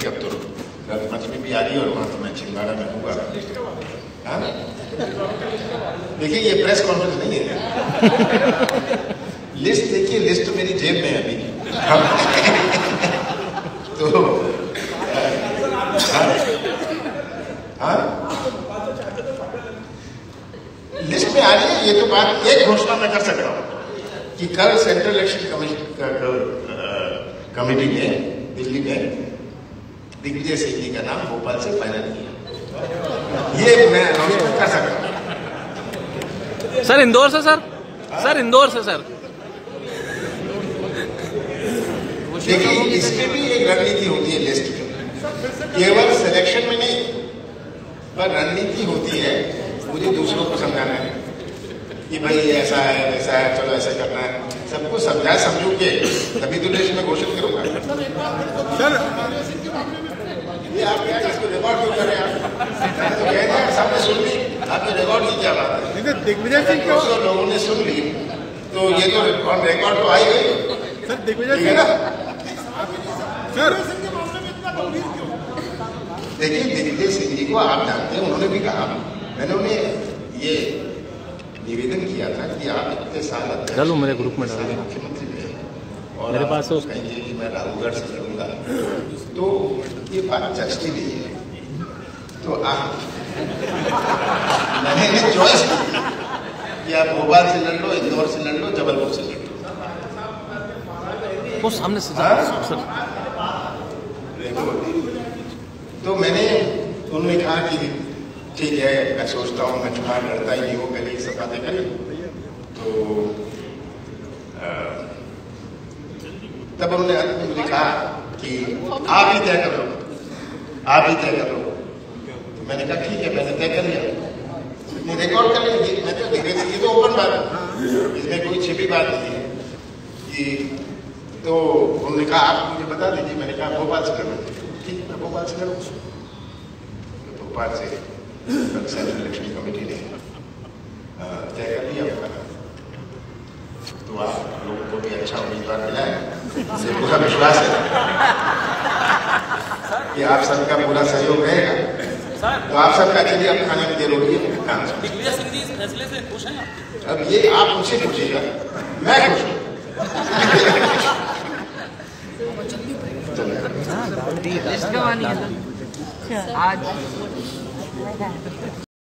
अब तो रत्नपंचमी भी आ रही है और वहाँ तो मैं छिंदवाड़ा में हूँगा। हाँ देखिए ये प्रेस कॉन्फ्रेंस नहीं है, लिस्ट देखिए, लिस्ट तो मेरी जेब में है अभी। तो हाँ लिस्ट में आ रही है। ये तो बात एक घोषणा मैं कर सकता हूँ कि कल सेंट्रल इलेक्शन कमेटी ने दिल्ली में दिग्विजय सिंह जी का नाम भोपाल से फाइनल किया, ये मैं अनाउंसमेंट कर सकता हूँ। सर इंदौर से सर, सर इंदौर से सर। देखिए इसमें भी एक रणनीति होती है लिस्ट में, केवल सिलेक्शन में नहीं पर रणनीति होती है। मुझे दूसरों को समझाना है कि भाई ऐसा है वैसा है, चलो ऐसा करना है, सबको समझा समझू के तभी तो लिस्ट में घोषित करूंगा। सर ये आप क्या इसको रिकॉर्ड क्यों कर रहे हैं? आप तो कहते हैं सबने सुन ली, आपने रिकॉर्ड की क्या बात है? दिग्विजय सिंह क्यों लोगों ने सुन ली तो ये तो रिकॉर्ड तो आई गई। सर दिग्विजय सिंह ना सर देखिए दिग्विजय सिंह जी को आप जानते हैं, उन्होंने भी कहा, मैंने उन्हें ये निवेदन किया था कि आप इतने साल चलो मेरे ग्रुप में डाल मुख्यमंत्री रहे और मेरे पास कहेंगे कि मैं राहुलगढ़ से लड़ूंगा, तो ये बात जचती नहीं है। तो आप मैंने चॉइस कि आप भोपाल से लड़ लो, इंदौर से लड़ लो, जबलपुर से लड़ लो, वो सामने से सर। तो मैंने उन्होंने कहा कि ठीक है, मैं सोचता हूँ मैं चुनाव लड़ता ही नहीं हूँ, पहले ही सब बातें करी। तो तब उन्होंने मुझे कहा कि आप ही तय कर लो, आप ही तय कर लो। तो मैंने कहा ठीक है, मैंने तय कर लिया, रिकॉर्ड कर लिया। मैं तो ये तो ओपन बात है, इसमें कोई छिपी बात नहीं है कि। तो उन्होंने कहा आप मुझे बता दीजिए, मैंने कहा भोपाल से लड़ो। ठीक है, मैं भोपाल से लड़ूँ। भोपाल से सेंट्रल इलेक्शन कमेटी ने तय कर दिया। तो आप लोगों को भी अच्छा उम्मीदवार मिला है, मुझे पूरा विश्वास है कि आप सबका पूरा सहयोग रहेगा। तो आप सबका चलिए अब खाने में देर हो रही है। दिग्विजय सिंह जी इस फैसले से खुश हैं? अब ये आप मुझसे पूछिएगा, मैं खुश हूँ। आज